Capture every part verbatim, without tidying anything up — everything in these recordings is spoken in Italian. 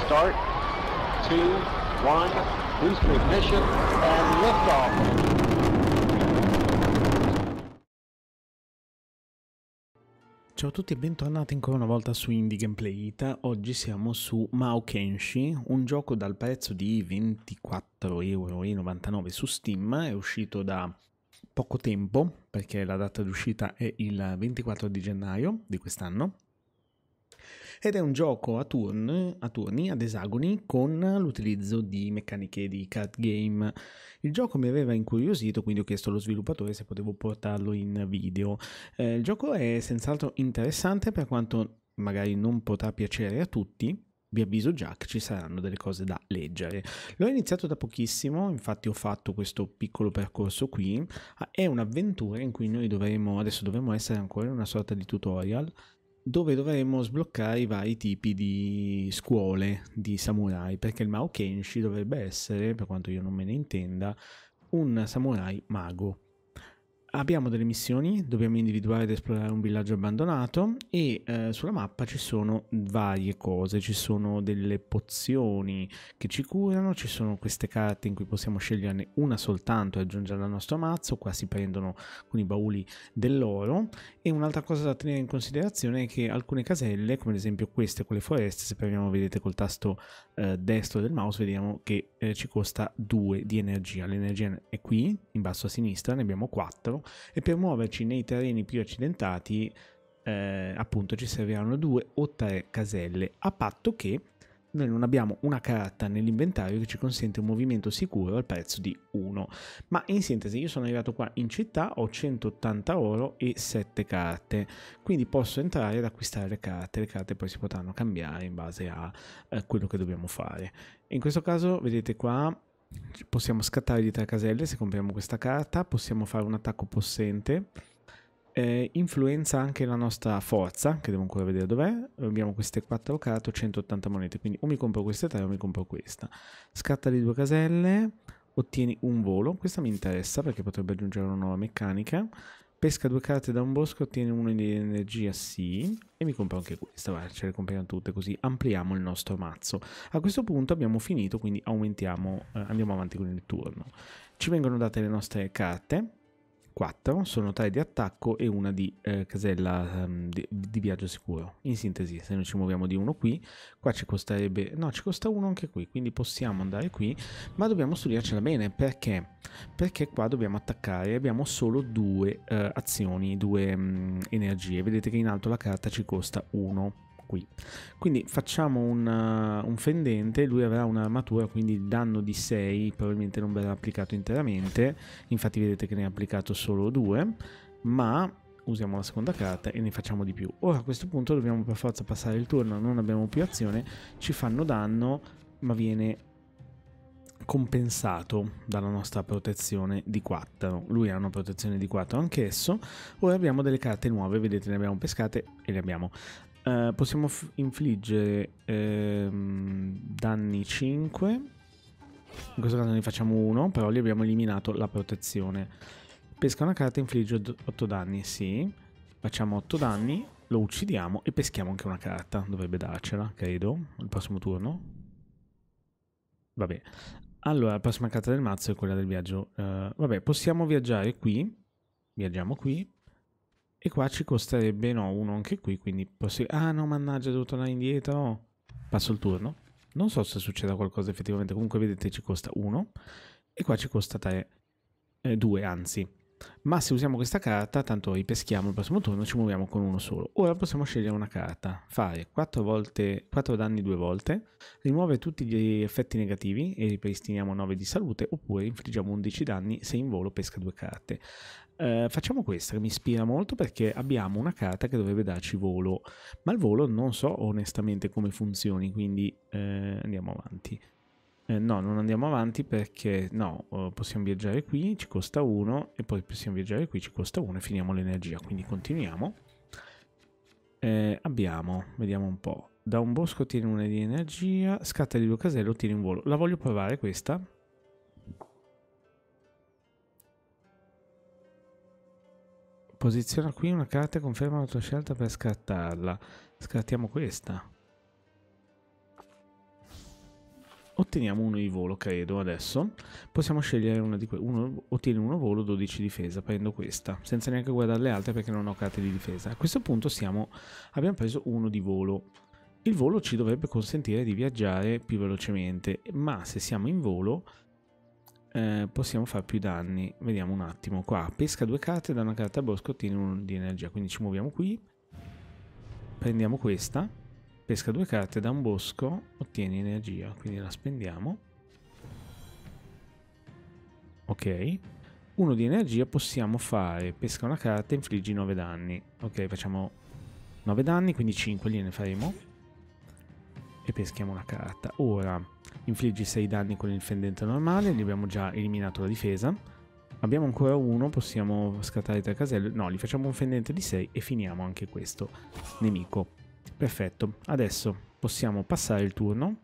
start, two, one, booster ignition, and liftoff. Ciao a tutti e bentornati ancora una volta su Indie Gameplay Ita. Oggi siamo su Mao Kenshi, un gioco dal prezzo di ventiquattro euro e novantanove su Steam. È uscito da poco tempo perché la data d'uscita è il ventiquattro di gennaio di quest'anno. Ed è un gioco a, turn, a turni, ad esagoni, con l'utilizzo di meccaniche di card game. Il gioco mi aveva incuriosito, quindi ho chiesto allo sviluppatore se potevo portarlo in video. Eh, il gioco è senz'altro interessante, per quanto magari non potrà piacere a tutti. Vi avviso già che ci saranno delle cose da leggere. L'ho iniziato da pochissimo, infatti ho fatto questo piccolo percorso qui. È un'avventura in cui noi dovremo, adesso dovremo essere ancora in una sorta di tutorial, dove dovremo sbloccare i vari tipi di scuole di samurai, perché il Mao Kenshi dovrebbe essere, per quanto io non me ne intenda, un samurai mago. Abbiamo delle missioni, dobbiamo individuare ed esplorare un villaggio abbandonato e eh, sulla mappa ci sono varie cose, ci sono delle pozioni che ci curano, ci sono queste carte in cui possiamo sceglierne una soltanto e aggiungerla al nostro mazzo. Qua si prendono con i bauli dell'oro. E un'altra cosa da tenere in considerazione è che alcune caselle, come ad esempio queste con le foreste, se premiamo vedete col tasto eh, destro del mouse, vediamo che eh, ci costa due di energia. L'energia è qui in basso a sinistra, ne abbiamo quattro. E per muoverci nei terreni più accidentati eh, appunto ci serviranno due o tre caselle, a patto che noi non abbiamo una carta nell'inventario che ci consente un movimento sicuro al prezzo di uno. Ma in sintesi, io sono arrivato qua in città, ho centottanta oro e sette carte, quindi posso entrare ad acquistare le carte. Le carte poi si potranno cambiare in base a eh, quello che dobbiamo fare. In questo caso vedete qua possiamo scattare di tre caselle se compriamo questa carta, possiamo fare un attacco possente, eh, influenza anche la nostra forza, che devo ancora vedere dov'è. Abbiamo queste quattro carte, centottanta monete, quindi o mi compro queste tre o mi compro questa. Scatta di due caselle, ottieni un volo, questa mi interessa perché potrebbe aggiungere una nuova meccanica. Pesca due carte da un bosco, ottiene uno di energia, sì, e mi compro anche questa, vai, ce le compriamo tutte così ampliamo il nostro mazzo. A questo punto abbiamo finito, quindi aumentiamo, eh, andiamo avanti con il turno. Ci vengono date le nostre carte, quattro, sono tre di attacco e una di eh, casella um, di, di viaggio sicuro. In sintesi, se noi ci muoviamo di uno qui, qua ci costerebbe, no, ci costa uno anche qui, quindi possiamo andare qui, ma dobbiamo studiarcela bene, perché? Perché qua dobbiamo attaccare, abbiamo solo due uh, azioni, due um, energie. Vedete che in alto la carta ci costa uno. Qui. Quindi facciamo un, uh, un fendente, lui avrà un'armatura, quindi il danno di sei probabilmente non verrà applicato interamente, infatti vedete che ne ha applicato solo due, ma usiamo la seconda carta e ne facciamo di più. Ora a questo punto dobbiamo per forza passare il turno, non abbiamo più azione, ci fanno danno, ma viene compensato dalla nostra protezione di quattro. Lui ha una protezione di quattro anch'esso. Ora abbiamo delle carte nuove, vedete, ne abbiamo pescate e le abbiamo. Uh, possiamo infliggere ehm, danni cinque, in questo caso ne facciamo uno, però gli abbiamo eliminato la protezione. Pesca una carta, infligge otto danni, sì, facciamo otto danni, lo uccidiamo e peschiamo anche una carta, dovrebbe darcela, credo, il prossimo turno. Vabbè, allora la prossima carta del mazzo è quella del viaggio. Uh, vabbè, possiamo viaggiare qui, viaggiamo qui. E qua ci costerebbe, no, uno anche qui, quindi possiamo... Ah no, mannaggia, devo tornare indietro. Passo il turno. Non so se succeda qualcosa effettivamente, comunque vedete ci costa uno. E qua ci costa tre, eh, due anzi. Ma se usiamo questa carta, tanto ripeschiamo il prossimo turno, ci muoviamo con uno solo. Ora possiamo scegliere una carta, fare quattro volte, quattro danni due volte, rimuovere tutti gli effetti negativi e ripristiniamo nove di salute, oppure infliggiamo undici danni se in volo pesca due carte. Uh, facciamo questa che mi ispira molto perché abbiamo una carta che dovrebbe darci volo, ma il volo non so onestamente come funzioni, quindi uh, andiamo avanti. Uh, no, non andiamo avanti perché no, uh, possiamo viaggiare qui, ci costa uno, e poi possiamo viaggiare qui, ci costa uno e finiamo l'energia, quindi continuiamo. Uh, abbiamo, vediamo un po', da un bosco ottieni una di energia, scatta di due caselle, ottieni un volo. La voglio provare questa. Posiziona qui una carta e conferma la tua scelta per scattarla. Scattiamo questa. otteniamo uno di volo, credo, adesso. Possiamo scegliere una di quelle. Uno, ottiene uno volo, dodici difesa. Prendo questa, senza neanche guardare le altre perché non ho carte di difesa. A questo punto siamo, abbiamo preso uno di volo. Il volo ci dovrebbe consentire di viaggiare più velocemente, ma se siamo in volo eh, possiamo fare più danni. Vediamo un attimo. Qua, pesca due carte, da una carta a bosco ottiene uno di energia. Quindi ci muoviamo qui. Prendiamo questa. Pesca due carte, da un bosco ottieni energia, quindi la spendiamo. Ok. Uno di energia possiamo fare, pesca una carta, infliggi nove danni. Ok, facciamo nove danni, quindi cinque gliene faremo. E peschiamo una carta. Ora, infliggi sei danni con il fendente normale, gli abbiamo già eliminato la difesa. Abbiamo ancora uno, possiamo scattare tre caselle. No, gli facciamo un fendente di sei e finiamo anche questo nemico. Perfetto, adesso possiamo passare il turno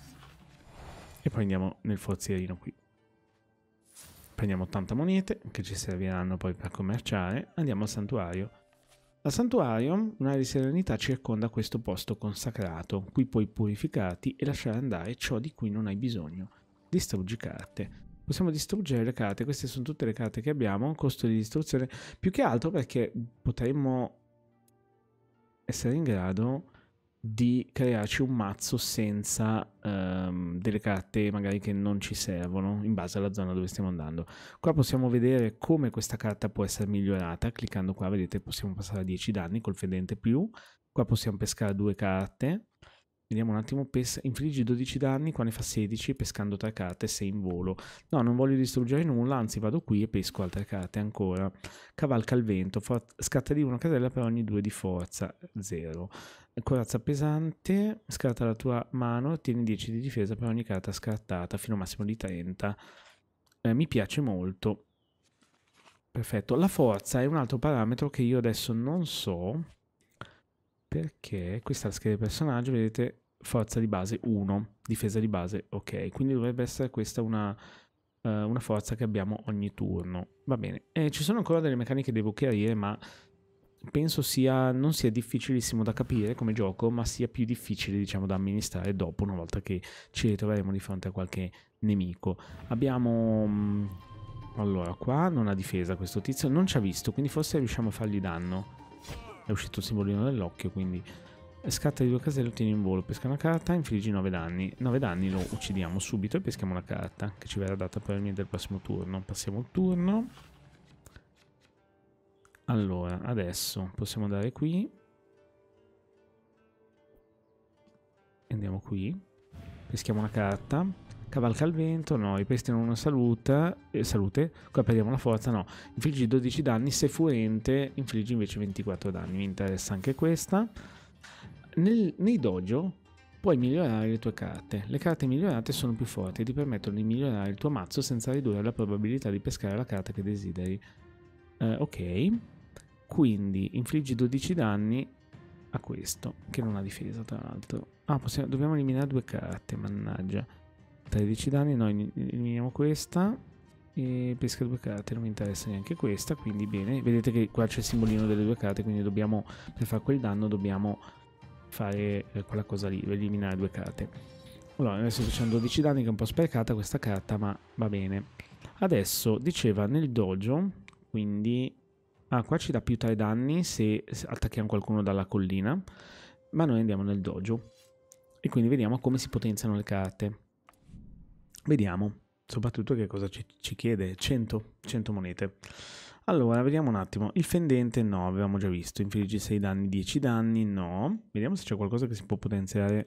e poi andiamo nel forzierino qui. Prendiamo ottanta monete che ci serviranno poi per commerciare. Andiamo al santuario. Al santuario un'area di serenità circonda questo posto consacrato. Qui puoi purificarti e lasciare andare ciò di cui non hai bisogno. Distruggi carte. Possiamo distruggere le carte, queste sono tutte le carte che abbiamo. Costo di distruzione più che altro perché potremmo essere in grado di crearci un mazzo senza um, delle carte magari che non ci servono in base alla zona dove stiamo andando. Qua possiamo vedere come questa carta può essere migliorata. Cliccando qua, vedete, possiamo passare a dieci danni col fendente più. Qua possiamo pescare due carte. Vediamo un attimo, pes- infliggi dodici danni, qua ne fa sedici, pescando tre carte, sei in volo. No, non voglio distruggere nulla, anzi vado qui e pesco altre carte ancora. Cavalca il vento, scatta di una casella per ogni due di forza, zero. Corazza pesante, scarta la tua mano, ottieni dieci di difesa per ogni carta scartata, fino a un massimo di trenta. Eh, mi piace molto. Perfetto. La forza è un altro parametro che io adesso non so, perché questa è la scheda del personaggio, vedete, forza di base uno, difesa di base, ok. Quindi dovrebbe essere questa una, uh, una forza che abbiamo ogni turno. Va bene. Eh, ci sono ancora delle meccaniche che devo chiarire, ma penso sia non sia difficilissimo da capire come gioco, ma sia più difficile, diciamo, da amministrare dopo, una volta che ci ritroveremo di fronte a qualche nemico. Abbiamo mh, allora, qua non ha difesa questo tizio, non ci ha visto, quindi forse riusciamo a fargli danno. È uscito il simbolino dell'occhio, quindi scatta di due caselle, ottieni un volo, pesca una carta, infliggi nove danni. nove danni lo uccidiamo subito e peschiamo una carta che ci verrà data probabilmente il prossimo turno. Passiamo il turno. Allora, adesso possiamo andare qui. Andiamo qui. Peschiamo una carta. Cavalca il vento, no, ripristinano una salute, eh, salute, qua perdiamo la forza, no. Infliggi dodici danni, se furente, infliggi invece ventiquattro danni, mi interessa anche questa. Nel, nei dojo puoi migliorare le tue carte. Le carte migliorate sono più forti e ti permettono di migliorare il tuo mazzo senza ridurre la probabilità di pescare la carta che desideri. Eh, ok. Quindi infliggi dodici danni a questo, che non ha difesa tra l'altro. Ah, possiamo, dobbiamo eliminare due carte, mannaggia. tredici danni, noi eliminiamo questa. E pesca due carte, non mi interessa neanche questa, quindi bene. Vedete che qua c'è il simbolino delle due carte, quindi dobbiamo, per fare quel danno, dobbiamo fare eh, quella cosa lì, eliminare due carte. Allora, adesso facciamo dodici danni, che è un po' sprecata questa carta, ma va bene. Adesso, diceva, nel dojo, quindi... Ah, qua ci dà più tre danni se attacchiamo qualcuno dalla collina, ma noi andiamo nel dojo e quindi vediamo come si potenziano le carte. Vediamo, soprattutto che cosa ci, ci chiede, cento, cento monete. Allora, vediamo un attimo, il fendente no, avevamo già visto, infliggi sei danni, dieci danni, no. Vediamo se c'è qualcosa che si può potenziare.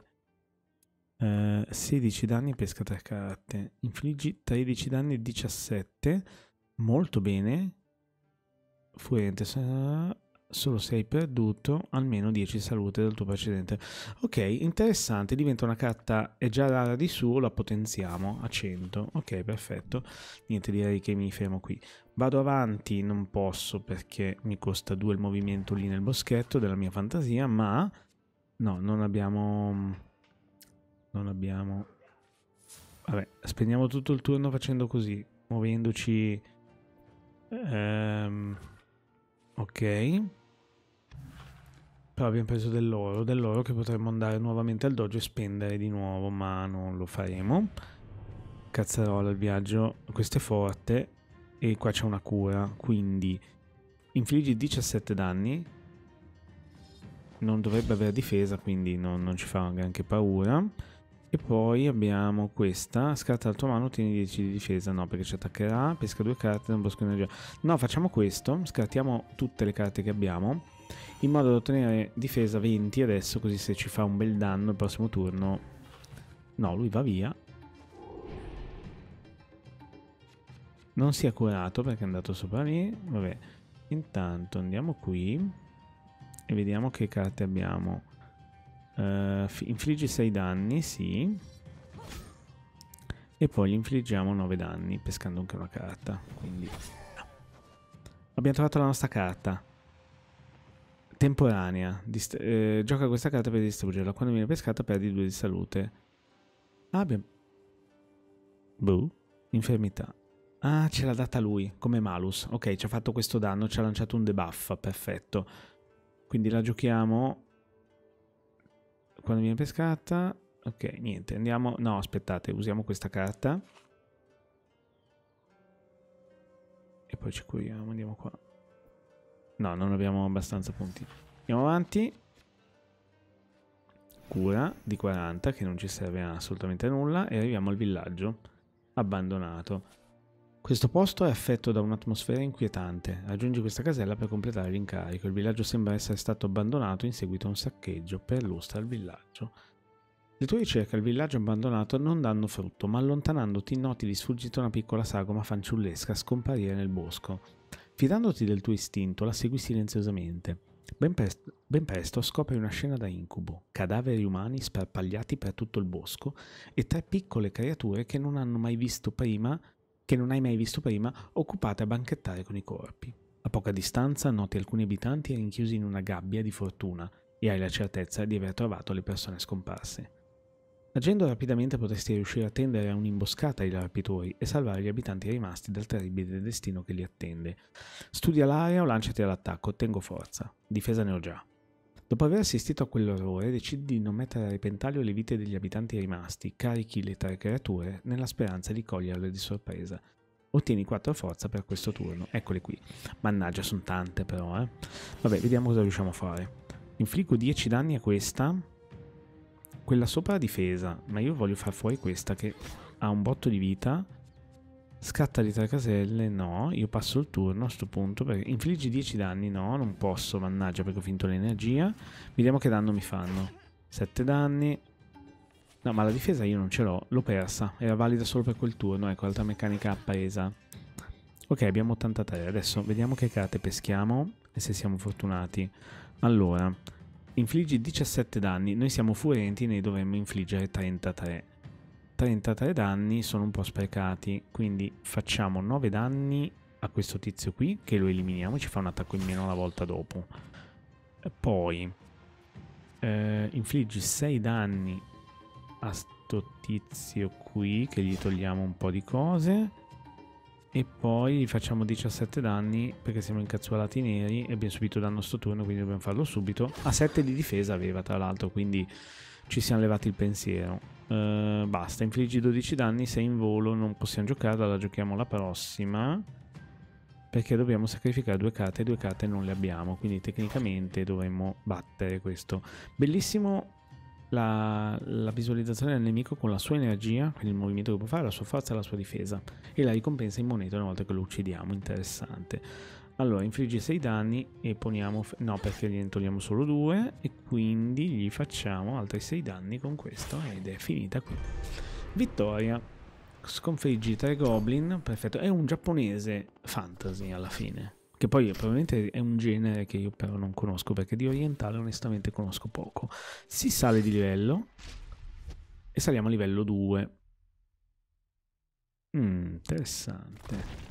Eh, sedici danni, pesca tre carte, infliggi tredici danni, diciassette, molto bene. Furente, solo se hai perduto almeno dieci salute dal tuo precedente. Ok, interessante, diventa una carta, è già rara di suo, la potenziamo a cento. Ok, perfetto. Niente, direi che mi fermo qui. Vado avanti, non posso perché mi costa due il movimento lì nel boschetto della mia fantasia, ma no, non abbiamo... Non abbiamo... Vabbè, spendiamo tutto il turno facendo così, muovendoci... Ehm... Ok, Però abbiamo preso dell'oro, dell'oro che potremmo andare nuovamente al dojo e spendere di nuovo, ma non lo faremo. Cazzarola, il viaggio, questo è forte e qua c'è una cura, quindi infliggi diciassette danni, non dovrebbe avere difesa, quindi non, non ci fa neanche paura. E poi abbiamo questa, scarta la tua mano, ottieni dieci di difesa, no perché ci attaccherà, pesca due carte nel bosco di energia. No, facciamo questo, scartiamo tutte le carte che abbiamo, in modo da ottenere difesa venti adesso, così se ci fa un bel danno il prossimo turno... No, lui va via. Non si è curato perché è andato sopra lì, vabbè. Intanto andiamo qui e vediamo che carte abbiamo. Uh, infliggi sei danni, sì. E poi gli infliggiamo nove danni, pescando anche una carta. Quindi abbiamo trovato la nostra carta. Temporanea. Dist eh, gioca questa carta per distruggerla. Quando viene pescata perdi due di salute. Ah, abbiamo... Boh. Infermità. Ah, ce l'ha data lui, come malus. Ok, ci ha fatto questo danno, ci ha lanciato un debuff, perfetto. Quindi la giochiamo... Quando viene pescata... Ok, niente, andiamo... No, aspettate, usiamo questa carta. E poi ci curiamo, andiamo qua. No, non abbiamo abbastanza punti. Andiamo avanti. Cura di quaranta, che non ci serve assolutamente a nulla. E arriviamo al villaggio abbandonato. Questo posto è affetto da un'atmosfera inquietante. Raggiungi questa casella per completare l'incarico. Il villaggio sembra essere stato abbandonato in seguito a un saccheggio. Perlustra il villaggio. Le tue ricerche al villaggio abbandonato non danno frutto, ma allontanandoti noti di sfuggita una piccola sagoma fanciullesca scomparire nel bosco. Fidandoti del tuo istinto, la segui silenziosamente. Ben, presto, ben presto scopri una scena da incubo. Cadaveri umani sparpagliati per tutto il bosco e tre piccole creature che non hanno mai visto prima... che non hai mai visto prima, occupate a banchettare con i corpi. A poca distanza noti alcuni abitanti rinchiusi in una gabbia di fortuna e hai la certezza di aver trovato le persone scomparse. Agendo rapidamente potresti riuscire a tendere a un'imboscata ai rapitori e salvare gli abitanti rimasti dal terribile destino che li attende. Studia l'area o lanciati all'attacco, tengo forza. Difesa ne ho già. Dopo aver assistito a quell'orrore, decidi di non mettere a repentaglio le vite degli abitanti rimasti, carichi le tre creature nella speranza di coglierle di sorpresa. Ottieni quattro forza per questo turno. Eccole qui. Mannaggia, sono tante però, eh. Vabbè, vediamo cosa riusciamo a fare. Infliggo dieci danni a questa. Quella sopra la difesa, ma io voglio far fuori questa che ha un botto di vita. Scatta di tre caselle, no, io passo il turno a sto punto, perché infliggi dieci danni, no, non posso, mannaggia perché ho finto l'energia. Vediamo che danno mi fanno. sette danni. No, ma la difesa io non ce l'ho, l'ho persa, era valida solo per quel turno, ecco, l'altra meccanica appesa. Ok, abbiamo ottantatré, adesso vediamo che carte peschiamo e se siamo fortunati. Allora, infliggi diciassette danni, noi siamo furenti, ne dovremmo infliggere trentatré. trentatré danni sono un po' sprecati, quindi facciamo nove danni a questo tizio qui, che lo eliminiamo, ci fa un attacco in meno la volta dopo. E poi eh, infliggi sei danni a sto tizio qui, che gli togliamo un po' di cose, e poi gli facciamo diciassette danni, perché siamo incazzuolati neri e abbiamo subito danno sto turno, quindi dobbiamo farlo subito. A sette di difesa aveva, tra l'altro, quindi ci siamo levati il pensiero. Uh, basta, infliggi dodici danni, sei in volo, non possiamo giocarla, la giochiamo la prossima, perché dobbiamo sacrificare due carte e due carte non le abbiamo, quindi tecnicamente dovremmo battere questo. Bellissimo la, la visualizzazione del nemico con la sua energia, quindi il movimento che può fare, la sua forza e la sua difesa, e la ricompensa in moneta una volta che lo uccidiamo, interessante. Allora, infliggi sei danni e poniamo... no, perché gliene togliamo solo due e quindi gli facciamo altri sei danni con questo ed è finita qui. Vittoria. Sconfiggi tre goblin, perfetto. È un giapponese fantasy alla fine, che poi probabilmente è un genere che io però non conosco, perché di orientale onestamente conosco poco. Si sale di livello e saliamo a livello due. Mm, interessante.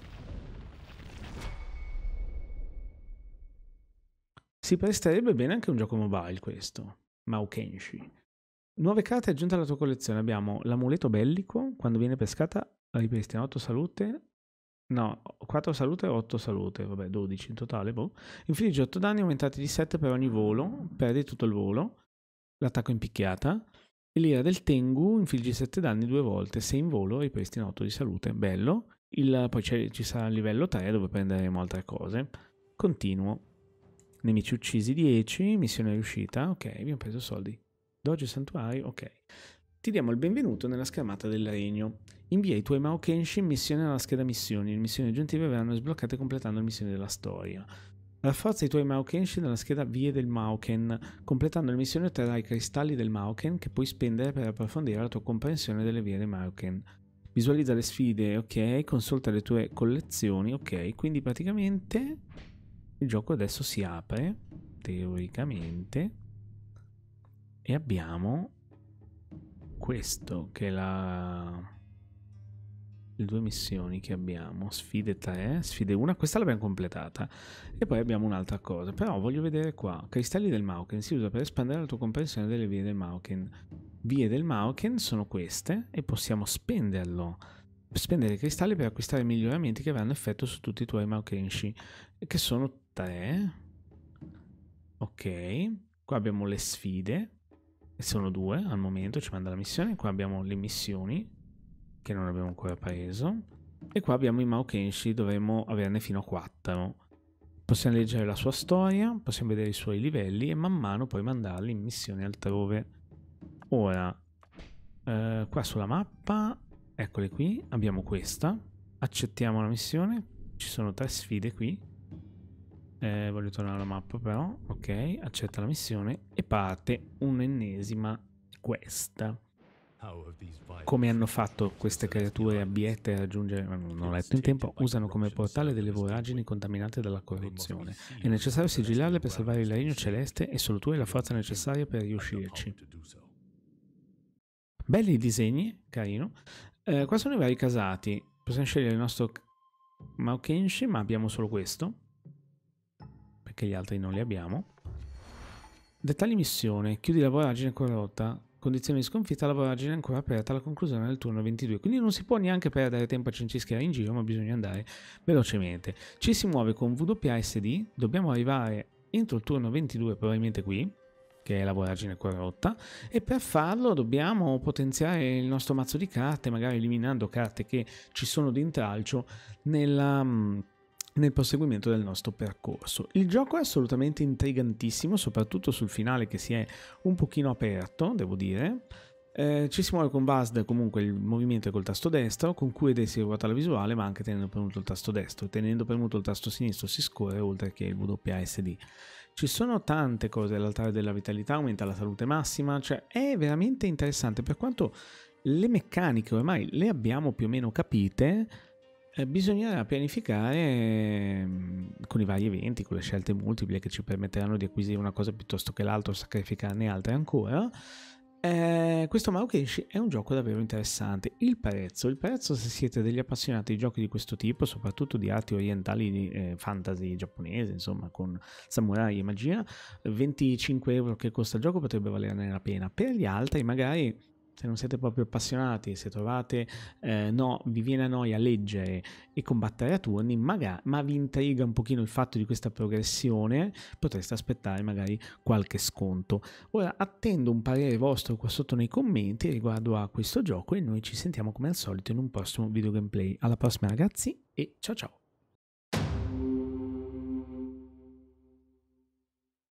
Si presterebbe bene anche un gioco mobile questo, Mao Kenshi. Nuove carte aggiunte alla tua collezione. Abbiamo l'amuleto bellico, quando viene pescata ripristina otto salute, No, quattro salute e otto salute, vabbè, dodici in totale, boh. Infligge otto danni aumentati di sette per ogni volo, perdi tutto il volo. L'attacco in picchiata. E l'ira del Tengu infligge sette danni due volte, se in volo ripristina otto di salute. Bello. Il, poi ci sarà il livello tre dove prenderemo altre cose. Continuo. Nemici uccisi dieci, missione riuscita. Ok, abbiamo preso soldi. Doge santuario, ok. Ti diamo il benvenuto nella schermata del regno. Invia i tuoi Maokenshi in missione alla scheda missioni. Le missioni aggiuntive verranno sbloccate completando le missioni della storia. Rafforza i tuoi Maokenshi nella scheda Vie del Maoken. Completando le missioni otterrai i cristalli del Maoken che puoi spendere per approfondire la tua comprensione delle vie del Maoken. Visualizza le sfide, ok. Consulta le tue collezioni, ok. Quindi praticamente il gioco adesso si apre, teoricamente, e abbiamo questo che è la... le due missioni che abbiamo, sfide tre, sfide uno, questa l'abbiamo completata e poi abbiamo un'altra cosa, però voglio vedere qua, cristalli del Maoken, si usa per espandere la tua comprensione delle vie del Maoken. Vie del Maoken sono queste e possiamo spenderlo, spendere i cristalli per acquistare miglioramenti che avranno effetto su tutti i tuoi Maokenshi, che sono tre. Ok, qua abbiamo le sfide, e sono due al momento, ci manda la missione, qua abbiamo le missioni che non abbiamo ancora preso e qua abbiamo i Maokenshi, dovremmo averne fino a quattro. Possiamo leggere la sua storia, possiamo vedere i suoi livelli e man mano poi mandarli in missioni altrove. Ora eh, qua sulla mappa, eccole qui, abbiamo questa, accettiamo la missione, ci sono tre sfide qui, eh, voglio tornare alla mappa però, ok, accetta la missione e parte un'ennesima quest. Come hanno fatto queste creature abiette a raggiungere, non ho letto in tempo, usano come portale delle voragini contaminate dalla corruzione. È necessario sigillarle per salvare il regno celeste e solo tu hai la forza necessaria per riuscirci. Belli i disegni, carino. Eh, qua sono i vari casati. Possiamo scegliere il nostro Maokenshi, ma abbiamo solo questo, perché gli altri non li abbiamo. Dettagli missione. Chiudi la voragine corrotta. Condizioni di sconfitta, la voragine è ancora aperta alla conclusione del turno ventidue, quindi non si può neanche perdere tempo a cincischiare in giro, ma bisogna andare velocemente. Ci si muove con W A S D, dobbiamo arrivare entro il turno ventidue, probabilmente qui, che è la voragine corrotta, e per farlo dobbiamo potenziare il nostro mazzo di carte, magari eliminando carte che ci sono d'intralcio nella... nel proseguimento del nostro percorso. Il gioco è assolutamente intrigantissimo, soprattutto sul finale che si è un pochino aperto, devo dire. Eh, ci si muove con V A S D, comunque il movimento è col tasto destro, con Q ed E si ruota la visuale, ma anche tenendo premuto il tasto destro. Tenendo premuto il tasto sinistro si scorre, oltre che il W A S D. Ci sono tante cose, l'altare della vitalità aumenta la salute massima, cioè è veramente interessante, per quanto le meccaniche ormai le abbiamo più o meno capite. Eh, bisognerà pianificare eh, con i vari eventi, con le scelte multiple che ci permetteranno di acquisire una cosa piuttosto che l'altra o sacrificarne altre ancora. Eh, questo Maokenshi è un gioco davvero interessante. Il prezzo, il prezzo se siete degli appassionati di giochi di questo tipo, soprattutto di arti orientali, eh, fantasy giapponese, insomma con samurai e magia, venticinque euro che costa il gioco potrebbe valerne la pena. Per gli altri magari, se non siete proprio appassionati, se trovate eh, no, vi viene a noia leggere e combattere a turni, magari, ma vi intriga un pochino il fatto di questa progressione, potreste aspettare magari qualche sconto. Ora attendo un parere vostro qua sotto nei commenti riguardo a questo gioco e noi ci sentiamo come al solito in un prossimo video gameplay. Alla prossima ragazzi e ciao ciao!